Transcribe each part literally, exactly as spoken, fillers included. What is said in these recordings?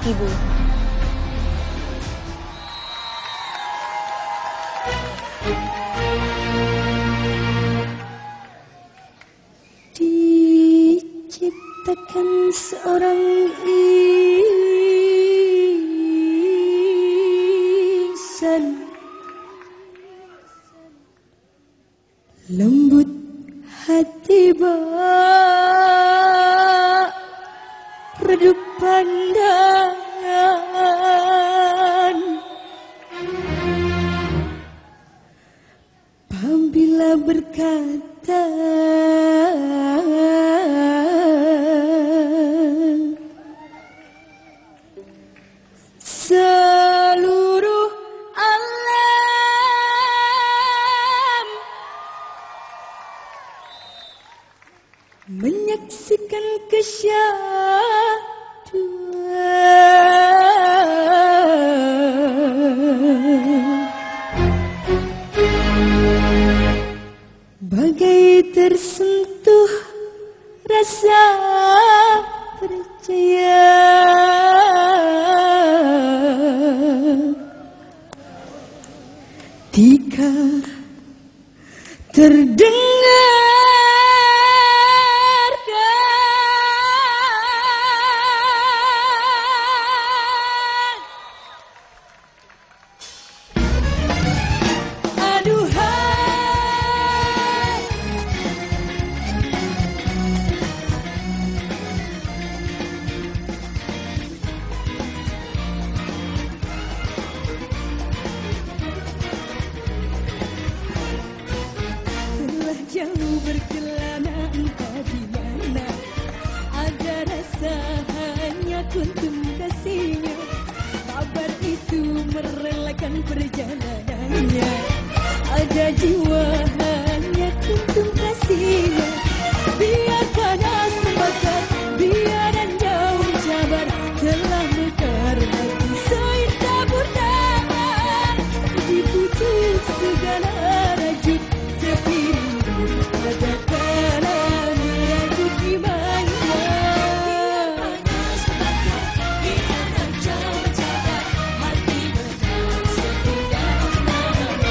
ibu. Diciptakan seorang insan lembut hati bak redup pandangan, apabila berkata seluruh alam menyaksikan kesyahduan, bagai tersentuh rasa percaya, ketika terdengar jauh berkelana entah di mana, ada rasa hanya kuntum kasihnya. Kabar itu merelakan perjalanannya, ada jiwa hanya kuntum kasihnya. Biar panas membakar, biar anda mencabar, telah mekar hati sair tabur tangan di pucuk segala rajuk sepi. Ada kalam ragu gimana, panas membakar, biar anda mencabar, hati mekar sepindah nama.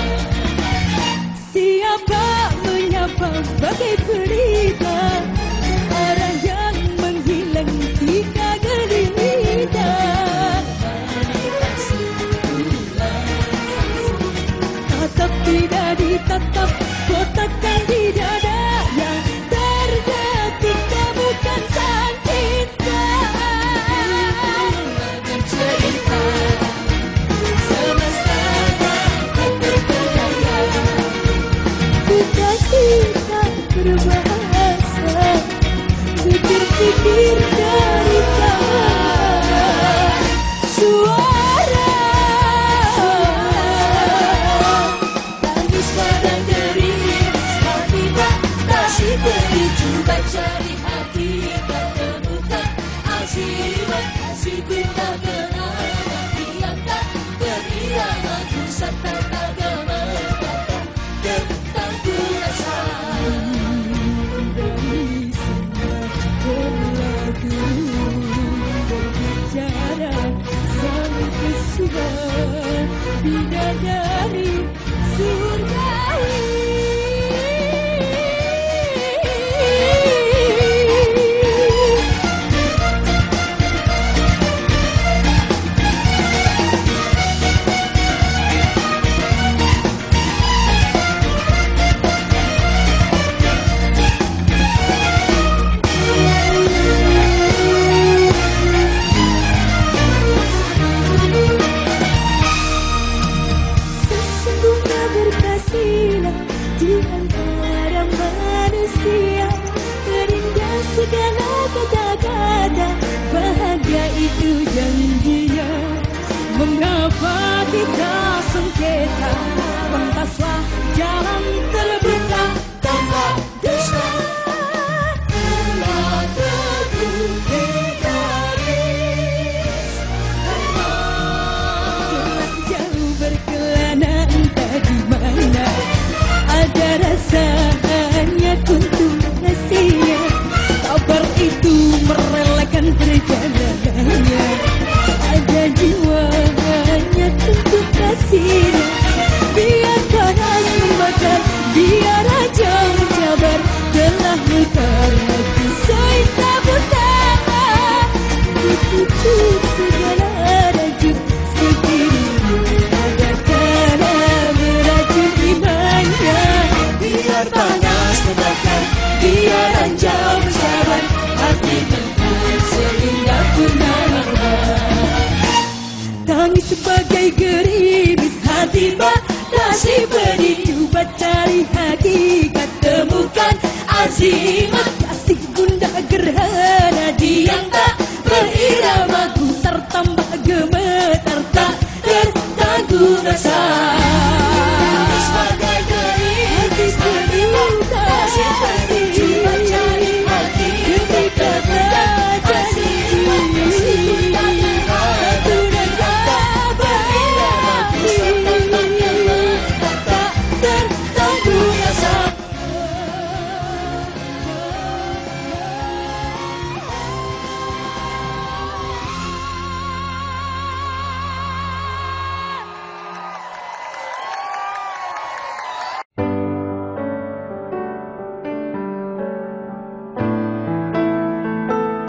Siapa menyapa bagai pelita, arah yang menghilang ketika gelita. Tatap tidak ditatap, kotakkan di dada yang terdetik temukan sang cinta. Cerita semesta tak terperdaya, ku kasih tak berbahasa, pikir-pikir dari tangan suara. Coba cari hakikat, temukan azimat, asyiku tak kenal mati yang tak beriaman, pusat tak agama kata tentang kurasa. Dari semua berlagu berbicara sang kesukaan bidadari surgawi. Sesungguhnya berkasih hatinya. Biar panas membakar, biar raja mencabar, telah mekar hati saya tak bertanya. Kupucuk segala rajut segini ada kala meracun imannya. Biar panas membakar, biar raja mencabar, hati tempur seindah purnama. Tangis sebagai gerimis hati batasi pedih, cuba cari hakikat, temukan azimat.